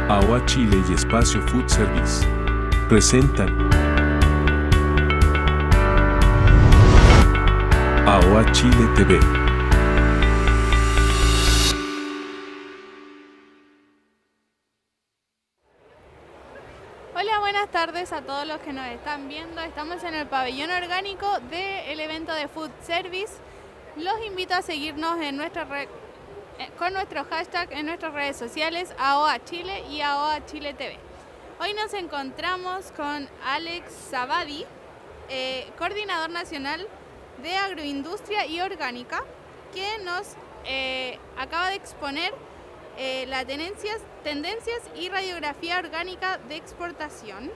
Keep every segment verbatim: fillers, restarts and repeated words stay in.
A O A Chile y Espacio Food Service presentan A O A Chile T V. Hola, buenas tardes a todos los que nos están viendo. Estamos en el pabellón orgánico del evento de Food Service. Los invito a seguirnos en nuestra red, con nuestro hashtag en nuestras redes sociales A O A Chile y A O A Chile T V. Hoy nos encontramos con Alex Zabadi, eh, coordinador nacional de agroindustria y orgánica, que nos eh, acaba de exponer eh, las tendencias, tendencias y radiografía orgánica de exportación.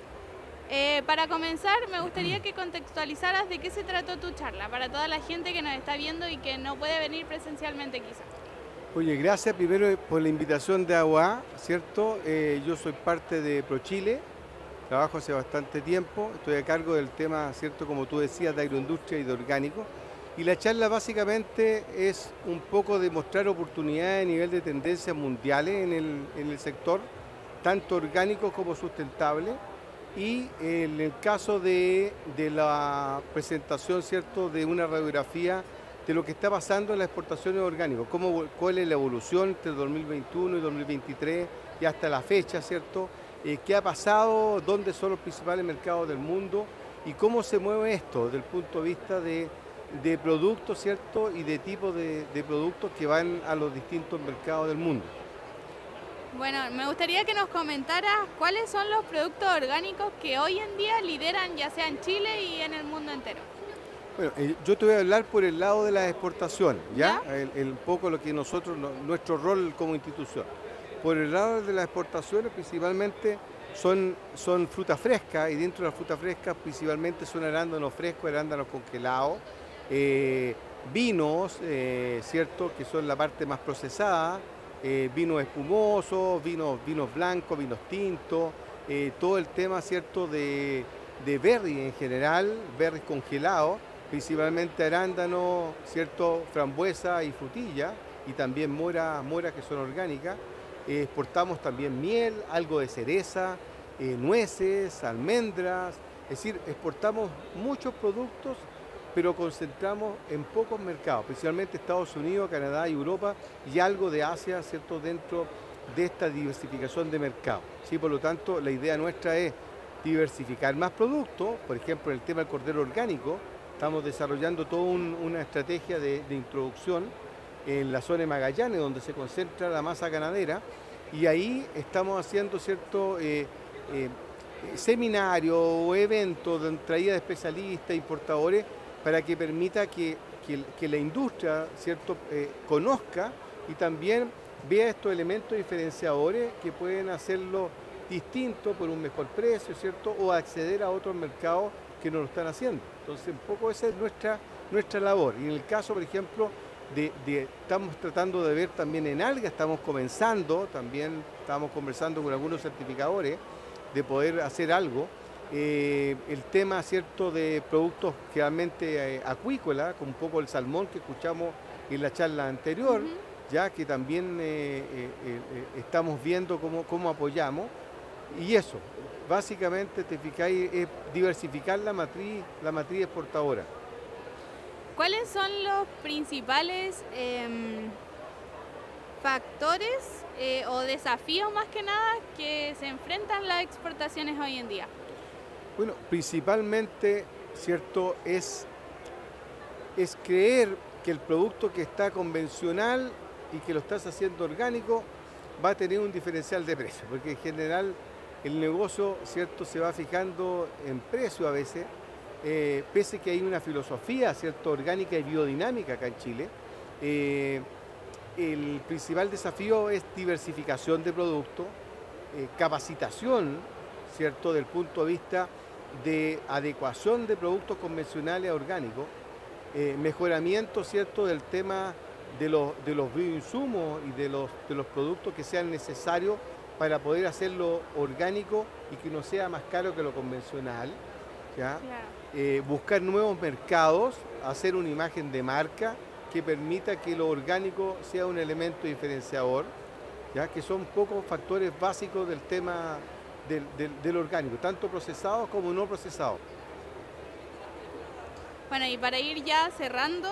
Eh, para comenzar, me gustaría que contextualizaras de qué se trató tu charla, para toda la gente que nos está viendo y que no puede venir presencialmente quizás. Oye, gracias primero por la invitación de A O A, ¿cierto? Eh, yo soy parte de ProChile, trabajo hace bastante tiempo, estoy a cargo del tema, ¿cierto? Como tú decías, de agroindustria y de orgánico. Y la charla básicamente es un poco de mostrar oportunidades a nivel de tendencias mundiales en el, en el sector, tanto orgánico como sustentable. Y en el caso de, de la presentación, ¿cierto?, de una radiografía de lo que está pasando en las exportaciones orgánicas, cómo, cuál es la evolución entre dos mil veintiuno y dos mil veintitrés y hasta la fecha, ¿cierto? Eh, ¿Qué ha pasado? ¿Dónde son los principales mercados del mundo? Y cómo se mueve esto desde el punto de vista de, de productos, ¿cierto? Y de tipos de, de productos que van a los distintos mercados del mundo. Bueno, me gustaría que nos comentaras cuáles son los productos orgánicos que hoy en día lideran ya sea en Chile y en el mundo entero. Bueno, eh, yo te voy a hablar por el lado de la exportación, ¿ya? ¿Ya? El, el poco lo que nosotros, no, nuestro rol como institución. Por el lado de las exportaciones principalmente son, son frutas frescas y dentro de las frutas frescas principalmente son arándanos frescos, arándanos congelados, eh, vinos, eh, ¿cierto? Que son la parte más procesada. Eh, vinos espumosos, vinos, vinos blancos, vinos tintos, eh, todo el tema, ¿cierto?, de, de berry en general, berries congelados, principalmente arándanos, ¿cierto?, frambuesa y frutilla, y también moras mora que son orgánicas. Eh, exportamos también miel, algo de cereza, eh, nueces, almendras, es decir, exportamos muchos productos, pero concentramos en pocos mercados, principalmente Estados Unidos, Canadá y Europa, y algo de Asia, ¿cierto?, dentro de esta diversificación de mercados. ¿Sí? Por lo tanto, la idea nuestra es diversificar más productos. Por ejemplo, en el tema del cordero orgánico, estamos desarrollando toda un, una estrategia de, de introducción en la zona de Magallanes, donde se concentra la masa ganadera, y ahí estamos haciendo, ¿cierto?, eh, eh, seminarios o eventos de traída de especialistas, importadores, para que permita que, que, que la industria, ¿cierto?, eh, conozca y también vea estos elementos diferenciadores que pueden hacerlo distinto por un mejor precio, ¿cierto?, o acceder a otros mercados que no lo están haciendo. Entonces, un poco esa es nuestra, nuestra labor. Y en el caso, por ejemplo, de, de, estamos tratando de ver también en algas, estamos comenzando, también estamos conversando con algunos certificadores de poder hacer algo. Eh, el tema, ¿cierto?, de productos realmente eh, acuícolas, con un poco el salmón que escuchamos en la charla anterior, uh-huh. ya que también eh, eh, eh, estamos viendo cómo, cómo apoyamos. Y eso, básicamente, te fijáis, es diversificar la matriz, la matriz exportadora. ¿Cuáles son los principales eh, factores eh, o desafíos más que nada que se enfrentan las exportaciones hoy en día? Bueno, principalmente, ¿cierto?, es, es creer que el producto que está convencional y que lo estás haciendo orgánico va a tener un diferencial de precio, porque en general el negocio, ¿cierto?, se va fijando en precio a veces, eh, pese que hay una filosofía, ¿cierto?, orgánica y biodinámica acá en Chile. Eh, el principal desafío es diversificación de productos, eh, capacitación, ¿cierto?, del punto de vista de adecuación de productos convencionales a orgánicos, eh, mejoramiento, ¿cierto?, del tema de los, de los bioinsumos y de los, de los productos que sean necesarios para poder hacerlo orgánico y que no sea más caro que lo convencional, ¿ya? Claro. Eh, buscar nuevos mercados, hacer una imagen de marca que permita que lo orgánico sea un elemento diferenciador. ya que son pocos factores básicos del tema del, del, del orgánico, tanto procesado como no procesado. Bueno, y para ir ya cerrando,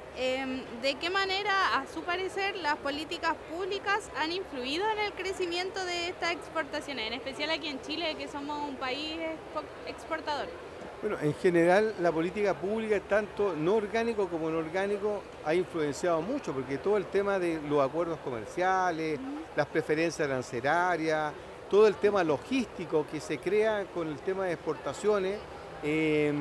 eh, ¿de qué manera, a su parecer, las políticas públicas han influido en el crecimiento de estas exportaciones, en especial aquí en Chile, que somos un país exportador? Bueno, en general la política pública, tanto no orgánico como no orgánico, ha influenciado mucho, porque todo el tema de los acuerdos comerciales, uh-huh. las preferencias arancelarias, todo el tema logístico que se crea con el tema de exportaciones, eh,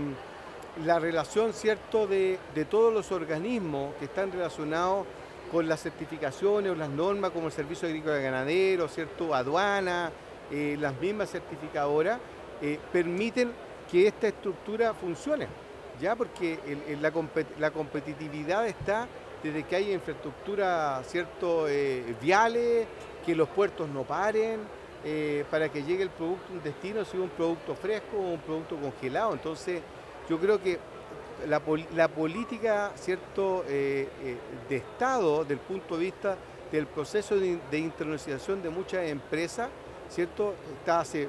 la relación, ¿cierto?, de, de todos los organismos que están relacionados con las certificaciones o las normas, como el Servicio Agrícola y Ganadero, ¿cierto?, aduana, eh, las mismas certificadoras, eh, permiten que esta estructura funcione, ya porque el, el, la, compet la competitividad está desde que haya infraestructura, ¿cierto?, eh, viales, que los puertos no paren, eh, para que llegue el producto a un destino, si es un producto fresco o un producto congelado. Entonces, yo creo que la, pol la política, ¿cierto?, eh, eh, de Estado, desde el punto de vista del proceso de, de internacionalización de muchas empresas, ¿cierto?, está hace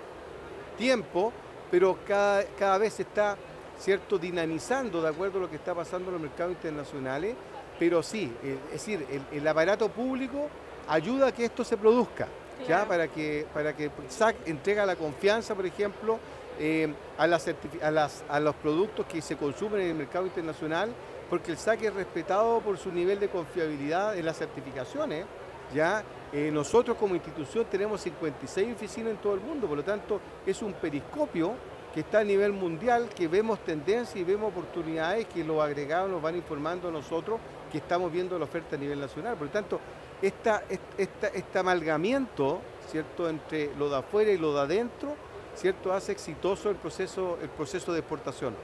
tiempo, pero cada, cada vez se está, ¿cierto?, dinamizando de acuerdo a lo que está pasando en los mercados internacionales, pero sí, eh, es decir, el, el aparato público ayuda a que esto se produzca, claro. ¿ya? Para que, para que S A C entrega la confianza, por ejemplo, eh, a, las a, las, a los productos que se consumen en el mercado internacional, porque el S A C es respetado por su nivel de confiabilidad en las certificaciones, ¿ya? Eh, nosotros como institución tenemos cincuenta y seis oficinas en todo el mundo, por lo tanto es un periscopio que está a nivel mundial, que vemos tendencias y vemos oportunidades que los agregados nos van informando a nosotros que estamos viendo la oferta a nivel nacional. Por lo tanto, esta, esta, este amalgamiento, ¿cierto?, entre lo de afuera y lo de adentro, ¿cierto?, hace exitoso el proceso, el proceso de exportación.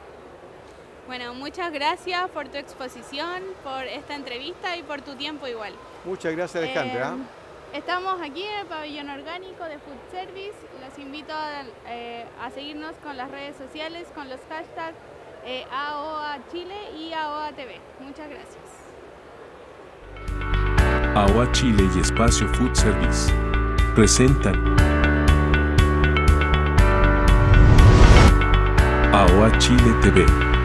Bueno, muchas gracias por tu exposición, por esta entrevista y por tu tiempo igual. Muchas gracias, Alejandra. Eh, estamos aquí en el pabellón orgánico de Food Service. Los invito a, eh, a seguirnos con las redes sociales, con los hashtags eh, A O A Chile y A O A T V. Muchas gracias. A O A Chile y Espacio Food Service presentan A O A Chile T V.